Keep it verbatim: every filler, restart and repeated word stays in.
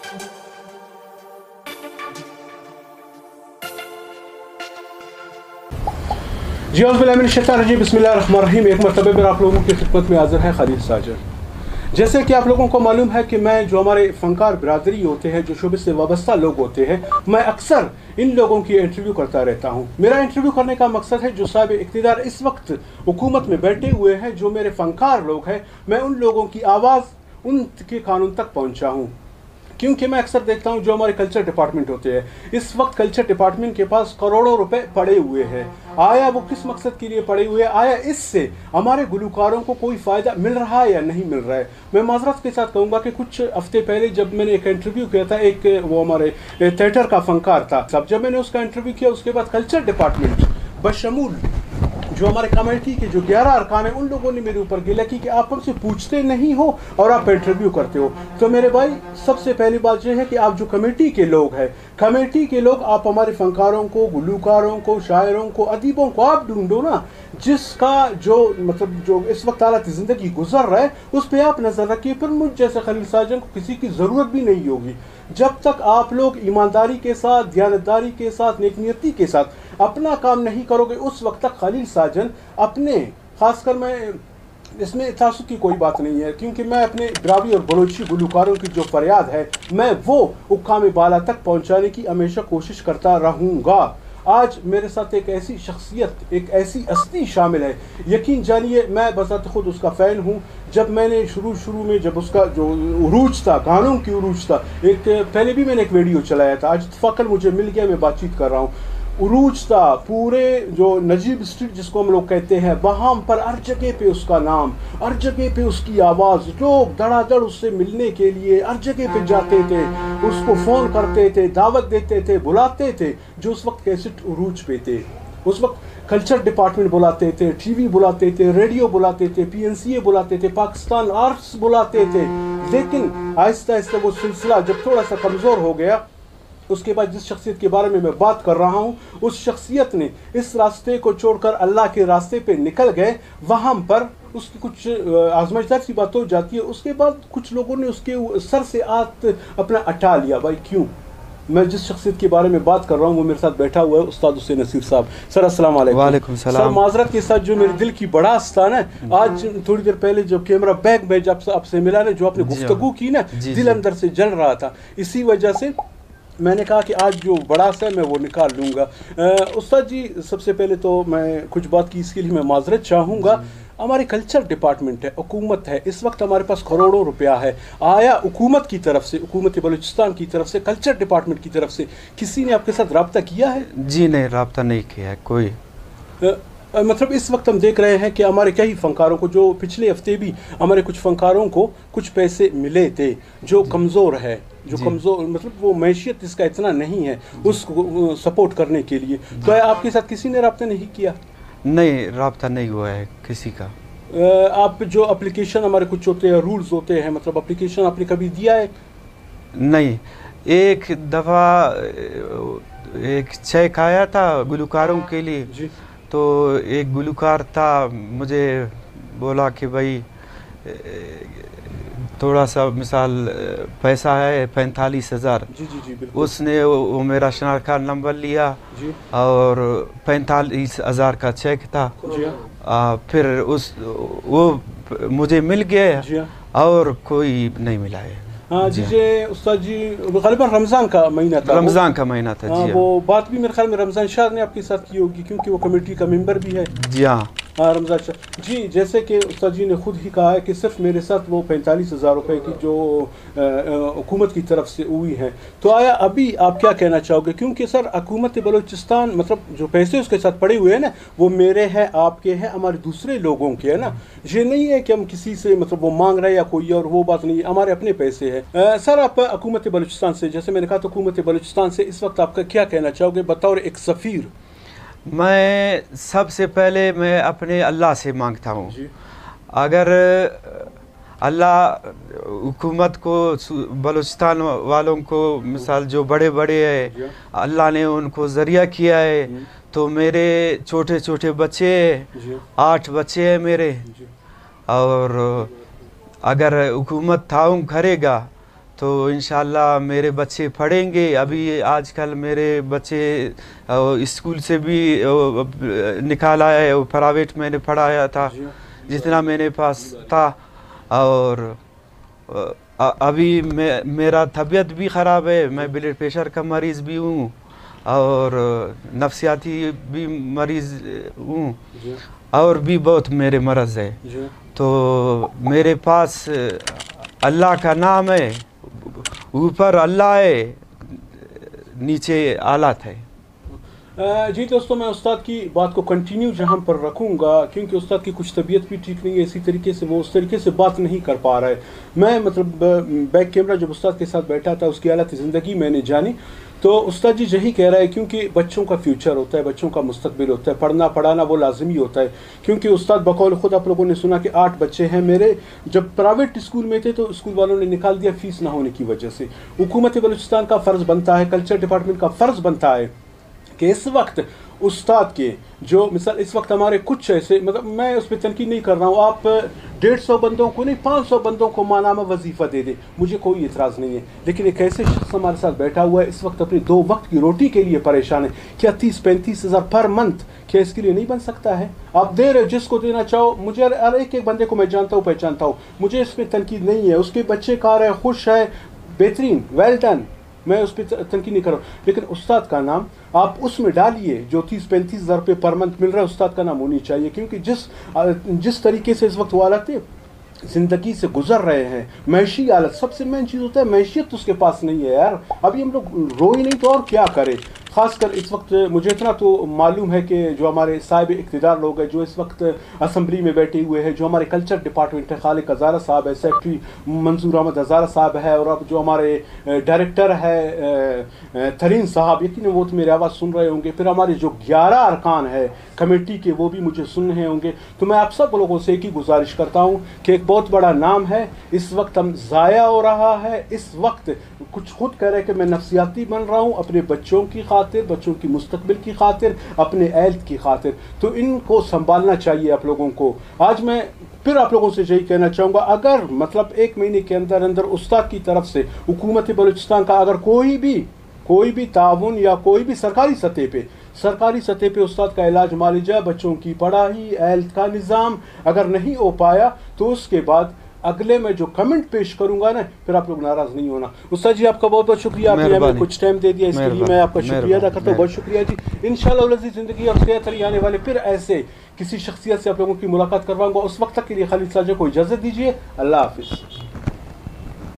जी औज़ुबिल्लाहि बिस्मिल्लाहिर्रहमानिर्रहीम। एक मरतबा फिर आप लोगों की खिदमत में हाज़िर है खलील साजन। जैसे कि आप लोगों को मालूम है कि मैं जो हमारे फ़नकार बिरादरी होते हैं, जो शोबे से वाबस्ता लोग होते हैं, मैं अक्सर इन लोगों की इंटरव्यू करता रहता हूँ। मेरा इंटरव्यू करने का मकसद है जो साहिब इक़्तिदार इस वक्त हुकूमत में बैठे हुए हैं, जो मेरे फ़नकार लोग हैं, मैं उन लोगों की आवाज़ उनके कानून तक पहुँचाऊँ। क्योंकि मैं अक्सर देखता हूँ जो हमारे कल्चर डिपार्टमेंट होते हैं, इस वक्त कल्चर डिपार्टमेंट के पास करोड़ों रुपए पड़े हुए हैं। आया वो किस मकसद के लिए पड़े हुए हैं? आया इससे हमारे गुलकारों को कोई फ़ायदा मिल रहा है या नहीं मिल रहा है? मैं माजरत के साथ कहूँगा कि कुछ हफ्ते पहले जब मैंने एक इंटरव्यू किया था, एक वो हमारे थिएटर का फ़नकार था, तब जब मैंने उसका इंटरव्यू किया, उसके बाद कल्चर डिपार्टमेंट बशमूल जो हमारे कमेटी के जो ग्यारह अरकान हैं, उन लोगों ने मेरे ऊपर गिला की कि आप हमसे पूछते नहीं हो और आप इंटरव्यू करते हो। तो मेरे भाई, सबसे पहली बात यह है कि आप जो कमेटी के लोग हैं, कमेटी के लोग, आप हमारे फ़नकारों को, गुलकारों को, शायरों को, अदीबों को आप ढूंढो ना, जिसका जो मतलब जो इस वक्त हालत ज़िंदगी गुजर रहा है उस पर आप नज़र रखिए। फिर मुझ जैसे खलील साजन को किसी की ज़रूरत भी नहीं होगी। जब तक आप लोग ईमानदारी के साथ, दयानतदारी के साथ, नेकनियती के साथ अपना काम नहीं करोगे, उस वक्त तक खलील साजन अपने, खासकर मैं इसमें तासुब की कोई बात नहीं है, क्योंकि मैं अपने द्रावी और बलोची गुलकारों की जो फरियाद है, मैं वो हुक्काम बाला तक पहुंचाने की हमेशा कोशिश करता रहूँगा। आज मेरे साथ एक ऐसी शख्सियत, एक ऐसी हस्ती शामिल है, यकीन जानिए मैं बज़ात खुद उसका फ़ैन हूँ। जब मैंने शुरू शुरू में जब उसका जो उरूज था, गानों की उरूज था, एक पहले भी मैंने एक वीडियो चलाया था, आज इत्तफ़ाक़न मुझे मिल गया, मैं बातचीत कर रहा हूँ। उरूज था पूरे जो नजीब स्ट्रीट जिसको हम लोग कहते हैं, वहाँ पर हर जगह पे उसका नाम, हर जगह पे उसकी आवाज़, लोग धड़ाधड़ उससे मिलने के लिए हर जगह पे जाते थे, उसको फ़ोन करते थे, दावत देते थे, बुलाते थे। जो उस वक्त कैसेट उरूज पे थे, उस वक्त कल्चर डिपार्टमेंट बुलाते थे, टीवी बुलाते थे, रेडियो बुलाते थे, पी एन सी ए बुलाते थे, पाकिस्तान आर्ट्स बुलाते थे। लेकिन आहिस्ता आहिस्ता वो सिलसिला जब थोड़ा सा कमज़ोर हो गया, उसके बाद जिस शख्सियत के बारे में मैं बात कर रहा हूँ, उस शख्सियत ने इस रास्ते को छोड़कर अल्लाह के रास्ते पे निकल गए। वहाँ पर उसकी कुछ आजमाइशदार सी बात हो जाती है, उसके बाद कुछ लोगों ने उसके सर से हाथ अपना हटा लिया। भाई क्यों? मैं जिस शख्सियत के बारे में बात कर रहा हूँ वो मेरे साथ बैठा हुआ है, उस्ताद हुसैन नसीर साहब। सर अस्सलाम वालेकुम। वालेकुम सलाम। सर माजरत के साथ जो मेरे दिल की बड़ास था ना, आज थोड़ी देर पहले जब कैमरा बैक में जब आपसे मिला ना, जो आपने गुफ्तगू की ना, दिल अंदर से जल रहा था। इसी वजह से मैंने कहा कि आज जो बड़ा सा मैं वो निकाल लूँगा। उस्ताद जी, सबसे पहले तो मैं कुछ बात की इसके लिए मैं माजरत चाहूँगा। हमारे कल्चर डिपार्टमेंट है, हुकूमत है, इस वक्त हमारे पास करोड़ों रुपया है। आया हुकूमत की तरफ से, हुकूमत बलूचिस्तान की तरफ से, कल्चर डिपार्टमेंट की तरफ से किसी ने आपके साथ रब्ता किया है? जी नहीं, रब्ता नहीं किया है कोई। आ, मतलब इस वक्त हम देख रहे हैं कि हमारे कई फ़नकारों को, जो पिछले हफ्ते भी हमारे कुछ फ़नकारों को कुछ पैसे मिले थे, जो कमज़ोर है, जो कमज़ोर मतलब वो मैशियत इसका इतना नहीं है उसको सपोर्ट करने के लिए, तो आपके साथ किसी ने रब्ता नहीं किया? नहीं, रब्ता नहीं हुआ है किसी का। आप जो एप्लीकेशन हमारे कुछ होते हैं, रूल्स होते हैं, मतलब एप्लीकेशन आपने कभी दिया है? नहीं, एक दफ़ा एक चेक आया था गुलकारों के लिए जी। तो एक गुलकार था, मुझे बोला कि भाई थोड़ा सा मिसाल पैसा है पैंतालीस हज़ार, उसने वो मेरा शनाख्त कार्ड नंबर लिया जी। और पैंतालीस हज़ार का चेक था आ, फिर उस वो मुझे मिल गया और कोई नहीं मिला है। हाँ जी जी उस्ताद जी, ग़ालिबन रमज़ान का महीना था, रमज़ान का महीना था जी। वो बात भी मेरे ख्याल में रमज़ान शाह ने आपके साथ की होगी, क्योंकि वो कमेटी का मेंबर भी है जी। हाँ हाँ रमज़ान शाह जी। जैसे कि उस्ताद जी ने खुद ही कहा है कि सिर्फ मेरे साथ वो पैंतालीस हज़ार रुपये की जो हुकूमत की तरफ से हुई है, तो आया अभी आप क्या कहना चाहोगे? क्योंकि सर हुकूमत बलूचिस्तान मतलब जो पैसे उसके साथ पड़े हुए हैं ना, वो मेरे हैं, आपके हैं, हमारे दूसरे लोगों के है ना। ये नहीं है कि हम किसी से मतलब वो मांग रहे हैं या कोई और, वो बात नहीं है, हमारे अपने पैसे हैं। सर आप हुकूमत बलूचिस्तान से, जैसे मैंने कहा तो हुकूमत बलूचिस्तान से इस वक्त आपका क्या कहना चाहोगे बतौर एक सफ़ीर? मैं सबसे पहले मैं अपने अल्लाह से मांगता हूँ, अगर अल्लाह हुकूमत को, बलूचिस्तान वालों को, मिसाल जो बड़े बड़े हैं, अल्लाह ने उनको ज़रिया किया है, तो मेरे छोटे छोटे बच्चे, आठ बच्चे हैं मेरे, और अगर हुकूमत ताउन करेगा تو انشاءاللہ میرے بچے پڑھیں گے. ابھی آج کل میرے بچے اسکول سے بھی نکالا ہے, پرائیویٹ میں نے پڑھایا تھا جتنا میرے پاس تھا. اور ابھی میرا طبیعت بھی خراب ہے, میں بلڈ پریشر کا مریض بھی ہوں اور نفسیاتی بھی مریض ہوں, اور بھی بہت میرے مرض ہے. تو میرے پاس اللہ کا نام ہے, اوپر اللہ ہے, نیچے آلات ہے. جی دوستوں, میں استاد کی بات کو کنٹینیو جہاں پر رکھوں گا کیونکہ استاد کی کچھ طبیعت بھی ٹھیک نہیں ہے, اسی طریقے سے وہ اس طریقے سے بات نہیں کر پا رہا ہے. میں مطلب بیک کیمرہ جب استاد کے ساتھ بیٹھا تھا, اس کی حالت زندگی میں نے جانی, تو استاد جی یہی کہہ رہا ہے کیونکہ بچوں کا فیوچر ہوتا ہے, بچوں کا مستقبل ہوتا ہے, پڑھنا پڑھانا وہ لازمی ہوتا ہے. کیونکہ استاد بقول خود آپ لوگوں نے سنا کہ آٹھ بچے ہیں میرے, جب پرائیویٹ اسکول میں تھے تو اسکول والوں نے نکال دیا فیس نہ ہونے کی وجہ سے. حکومت بلوچستان کا فرض بنتا ہے, کلچر ڈپارٹمنٹ کا فرض بنتا ہے کہ اس وقت استاد کے جو مثال اس وقت ہمارے کچھ ایسے, مطلب میں اس پہ تنقید نہیں کر رہا ہوں, آپ ڈیڑھ سو بندوں کو نہیں پانچ سو بندوں کو ماہانہ وظیفہ دے دیں, مجھے کوئی اعتراض نہیں ہے. لیکن ایک ایسے شخص ہمارے ساتھ بیٹھا ہوا ہے اس وقت اپنی دو وقت کی روٹی کے لیے پریشان ہے. کیا تیس پینتیس ہزار پر منتھ کیا اس کے لیے نہیں بن سکتا ہے؟ آپ دے رہے جس کو دینا چاہو. مجھے ہر ایک ایک بندے کو میں جانتا ہوں, پہچانتا ہوں, مجھے اس پہ تنقید نہیں ہے. اس کے بچے کار ہے, خوش ہے, بہترین, ویل ڈن, میں اس پہ تنقید نہیں کر رہا ہوں. لیکن استاد کا نام آپ اس میں ڈالیے جو تیس پینتیس ہزار روپے پر منتھ مل رہا ہے, استاد کا نام ہونی چاہیے. کیونکہ جس جس طریقے سے اس وقت وہ حالت زندگی سے گزر رہے ہیں, معاشی حالت سب سے مین چیز ہوتا ہے, معیشت اس کے پاس نہیں ہے یار. ابھی ہم لوگ رو ہی نہیں تو اور کیا کریں. خاص کر اس وقت مجھے اتنا تو معلوم ہے کہ جو ہمارے صاحب اقتدار لوگ ہیں جو اس وقت اسمبلی میں بیٹھے ہوئے ہیں, جو ہمارے کلچر ڈپارٹمنٹ ہے, خالق ہزارہ صاحب ہے, سیکٹری منظور احمد ہزارہ صاحب ہے, اور اب جو ہمارے ڈائریکٹر ہے ترین صاحب, یقیناً وہ تو میری آواز سن رہے ہوں گے. پھر ہمارے جو گیارہ ارکان ہے کمیٹی کے وہ بھی مجھے سن رہے ہوں گے. تو میں آپ سب لوگوں سے ایک ہی گزارش کرتا ہوں کہ ایک بہت بڑا نام ہے اس وقت ہم ضائع ہو رہا ہے. اس وقت کچھ خود کہہ رہے کہ میں نفسیاتی بن رہا ہوں اپنے بچوں کی خاطر, بچوں کی مستقبل کی خاطر, اپنے ہیلتھ کی خاطر. تو ان کو سنبھالنا چاہیے آپ لوگوں کو. آج میں پھر آپ لوگوں سے یہی کہنا چاہوں گا, اگر مطلب ایک مہینے کے اندر اندر استاد کی طرف سے حکومت بلوچستان کا اگر کوئی بھی کوئی بھی تعاون یا کوئی بھی سرکاری سطح پہ سرکاری سطح پہ استاد کا علاج معالجہ, بچوں کی پڑھائی, ہیلتھ کا نظام اگر نہیں ہو پایا تو اس کے بعد اگلے میں جو کمنٹ پیش کروں گا نا, پھر آپ لوگ ناراض نہیں ہونا. استاد جی آپ کا بہت بہت شکریہ, آپ نے ہمیں کچھ ٹائم دے دیا, اس کے لیے میں آپ کا شکریہ ادا کرتا ہوں. بہت شکریہ جی. انشاءاللہ العزیز زندگی اور صحت علی آنے والے پھر ایسے کسی شخصیت سے آپ لوگوں کی ملاقات کرواؤں گا. اس وقت تک کے لیے خالد ساجہ کو اجازت دیجیے. اللہ حافظ.